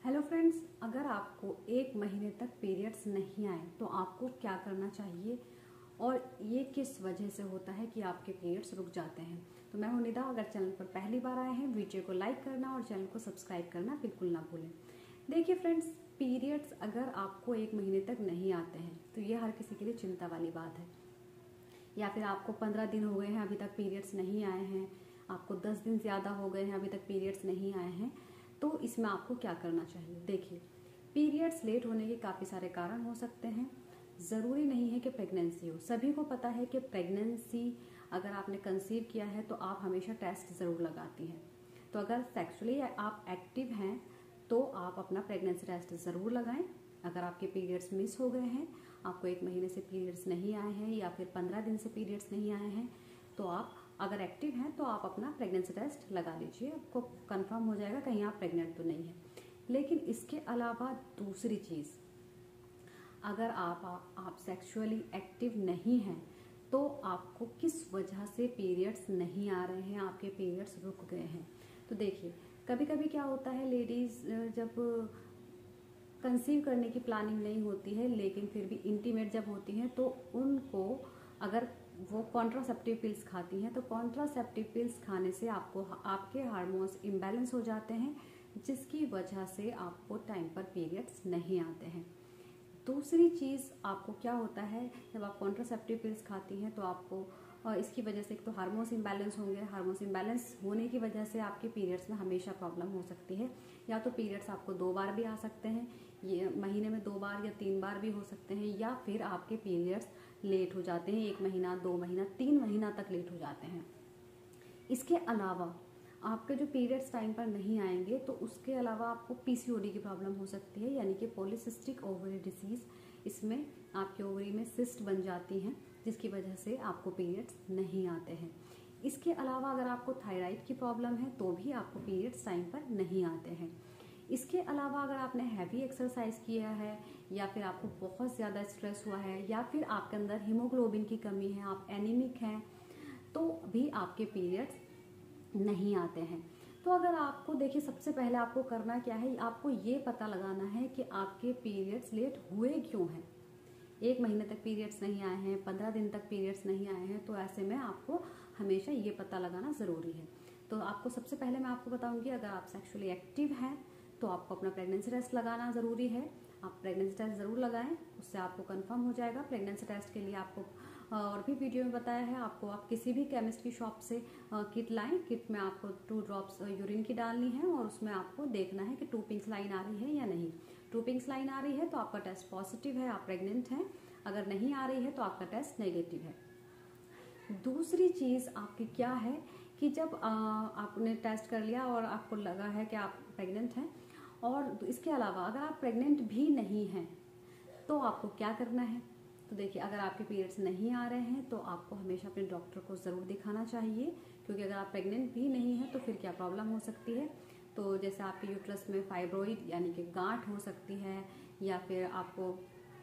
Hello friends, अगर आपको एक महीने तक पीरियड्स नहीं आए तो आपको क्या करना चाहिए और ये किस वजह से होता है कि आपके पीरियड्स रुक जाते हैं। तो मैं हूं निदा। अगर चैनल पर पहली बार आए हैं, वीडियो को लाइक करना और चैनल को सब्सक्राइब करना बिल्कुल ना भूलें। देखिए फ्रेंड्स, पीरियड्स अगर आपको एक महीने तक नहीं आते हैं तो ये हर किसी के लिए चिंता वाली बात है। या फिर आपको 15 दिन हो गए हैं अभी तक पीरियड्स नहीं आए हैं, आपको 10 दिन ज़्यादा हो गए हैं अभी तक पीरियड्स नहीं आए हैं, तो इसमें आपको क्या करना चाहिए। देखिए, पीरियड्स लेट होने के काफ़ी सारे कारण हो सकते हैं। ज़रूरी नहीं है कि प्रेगनेंसी हो। सभी को पता है कि प्रेगनेंसी अगर आपने कंसीव किया है तो आप हमेशा टेस्ट ज़रूर लगाती हैं। तो अगर सेक्सुअली आप एक्टिव हैं तो आप अपना प्रेगनेंसी टेस्ट ज़रूर लगाएं। अगर आपके पीरियड्स मिस हो गए हैं, आपको एक महीने से पीरियड्स नहीं आए हैं या फिर 15 दिन से पीरियड्स नहीं आए हैं, तो आप अगर एक्टिव हैं तो आप अपना प्रेगनेंसी टेस्ट लगा लीजिए। आपको कंफर्म हो जाएगा कहीं आप प्रेग्नेंट तो नहीं है। लेकिन इसके अलावा दूसरी चीज़, अगर आप सेक्सुअली एक्टिव नहीं हैं तो आपको किस वजह से पीरियड्स नहीं आ रहे हैं, आपके पीरियड्स रुक गए हैं। तो देखिए, कभी कभी क्या होता है, लेडीज़ जब कंसीव करने की प्लानिंग नहीं होती है लेकिन फिर भी इंटीमेट जब होती हैं तो उनको अगर वो कॉन्ट्रासेप्टिव पिल्स खाती हैं तो कॉन्ट्रासेप्टिव पिल्स खाने से आपके हार्मोन्स इम्बैलेंस हो जाते हैं, जिसकी वजह से आपको टाइम पर पीरियड्स नहीं आते हैं। दूसरी चीज़, आपको क्या होता है जब आप कॉन्ट्रासेप्टिव पिल्स खाती हैं तो आपको इसकी वजह से एक तो हार्मोन्स इम्बैलेंस होंगे। हार्मोन्स इम्बैलेंस होने की वजह से आपके पीरियड्स में हमेशा प्रॉब्लम हो सकती है। या तो पीरियड्स आपको 2 बार भी आ सकते हैं, ये महीने में 2 बार या 3 बार भी हो सकते हैं, या फिर आपके पीरियड्स लेट हो जाते हैं, 1 महीना, 2 महीना, 3 महीना तक लेट हो जाते हैं। इसके अलावा आपके जो पीरियड्स टाइम पर नहीं आएंगे तो उसके अलावा आपको पीसीओडी की प्रॉब्लम हो सकती है, यानी कि पॉलीसिस्टिक ओवरी डिसीज। इसमें आपके ओवरी में सिस्ट बन जाती हैं, जिसकी वजह से आपको पीरियड्स नहीं आते हैं। इसके अलावा अगर आपको थायराइड की प्रॉब्लम है तो भी आपको पीरियड्स टाइम पर नहीं आते हैं। इसके अलावा अगर आपने हैवी एक्सरसाइज किया है या फिर आपको बहुत ज़्यादा स्ट्रेस हुआ है या फिर आपके अंदर हीमोग्लोबिन की कमी है, आप एनीमिक हैं, तो भी आपके पीरियड्स नहीं आते हैं। तो अगर आपको देखिए, सबसे पहले आपको करना क्या है, आपको ये पता लगाना है कि आपके पीरियड्स लेट हुए क्यों हैं। 1 महीने तक पीरियड्स नहीं आए हैं, 15 दिन तक पीरियड्स नहीं आए हैं, तो ऐसे में आपको हमेशा ये पता लगाना ज़रूरी है। तो आपको सबसे पहले मैं आपको बताऊंगी, अगर आप सेक्सुअली एक्टिव हैं तो आपको अपना प्रेगनेंसी टेस्ट लगाना ज़रूरी है। आप प्रेगनेंसी टेस्ट ज़रूर लगाएं, उससे आपको कंफर्म हो जाएगा। प्रेगनेंसी टेस्ट के लिए आपको और भी वीडियो में बताया है, आपको आप किसी भी केमिस्ट की शॉप से किट लाएं। किट में आपको 2 ड्रॉप्स यूरिन की डालनी है और उसमें आपको देखना है कि 2 पिंक लाइन आ रही है या नहीं। 2 पिंक लाइन आ रही है तो आपका टेस्ट पॉजिटिव है, आप प्रेग्नेंट हैं। अगर नहीं आ रही है तो आपका टेस्ट नेगेटिव है। दूसरी चीज़ आपकी क्या है कि जब आपने टेस्ट कर लिया और आपको लगा है कि आप प्रेग्नेंट हैं, और इसके अलावा अगर आप प्रेग्नेंट भी नहीं हैं तो आपको क्या करना है। तो देखिए, अगर आपके पीरियड्स नहीं आ रहे हैं तो आपको हमेशा अपने डॉक्टर को ज़रूर दिखाना चाहिए, क्योंकि अगर आप प्रेग्नेंट भी नहीं हैं तो फिर क्या प्रॉब्लम हो सकती है। तो जैसे आपके यूट्रस में फाइब्रॉइड यानी कि गांठ हो सकती है, या फिर आपको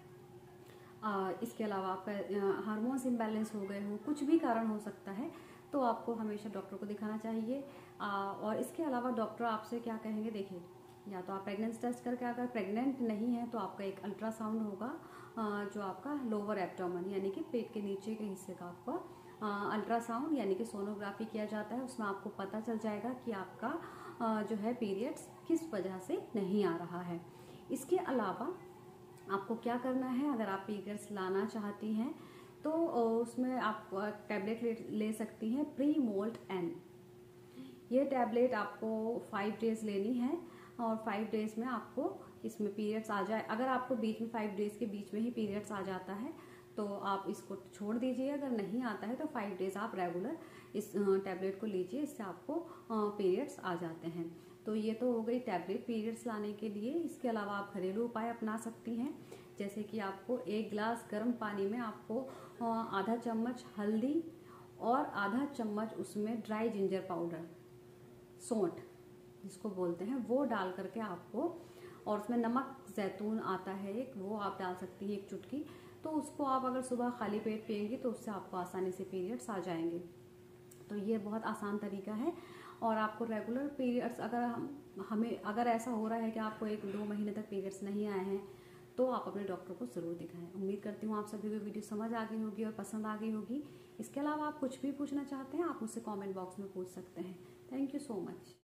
इसके अलावा आपका हार्मोन्स इम्बैलेंस हो गए हो, कुछ भी कारण हो सकता है, तो आपको हमेशा डॉक्टर को दिखाना चाहिए। और इसके अलावा डॉक्टर आपसे क्या कहेंगे, देखिए, या तो आप प्रेगनेंसी टेस्ट करके, अगर प्रेग्नेंट नहीं है तो आपका एक अल्ट्रासाउंड होगा, जो आपका लोअर एब्डोमेन यानी कि पेट के नीचे के हिस्से का आपका अल्ट्रासाउंड यानी कि सोनोग्राफी किया जाता है। उसमें आपको पता चल जाएगा कि आपका जो है पीरियड्स किस वजह से नहीं आ रहा है। इसके अलावा आपको क्या करना है, अगर आप पीरियड्स लाना चाहती हैं तो उसमें आप टैबलेट ले सकती हैं, प्रीमोल्ट एन। ये टैबलेट आपको 5 डेज लेनी है और 5 डेज में आपको इसमें पीरियड्स आ जाए। अगर आपको बीच में 5 डेज के बीच में ही पीरियड्स आ जाता है तो आप इसको छोड़ दीजिए। अगर नहीं आता है तो 5 डेज आप रेगुलर इस टैबलेट को लीजिए, इससे आपको पीरियड्स आ जाते हैं। तो ये तो हो गई टैबलेट पीरियड्स लाने के लिए। इसके अलावा आप घरेलू उपाय अपना सकती हैं, जैसे कि आपको 1 गिलास गर्म पानी में आपको आधा चम्मच हल्दी और आधा चम्मच उसमें ड्राई जिंजर पाउडर, सौंठ जिसको बोलते हैं, वो डाल करके आपको, और उसमें नमक जैतून आता है एक, वो आप डाल सकती हैं 1 चुटकी। तो उसको आप अगर सुबह खाली पेट पिएंगी तो उससे आपको आसानी से पीरियड्स आ जाएंगे। तो ये बहुत आसान तरीका है। और आपको रेगुलर पीरियड्स अगर हम हमें अगर ऐसा हो रहा है कि आपको 1-2 महीने तक पीरियड्स नहीं आए हैं तो आप अपने डॉक्टर को ज़रूर दिखाएं। उम्मीद करती हूँ आप सभी को वीडियो समझ आ गई होगी और पसंद आ गई होगी। इसके अलावा आप कुछ भी पूछना चाहते हैं आप मुझसे कमेंट बॉक्स में पूछ सकते हैं। Thank you so much.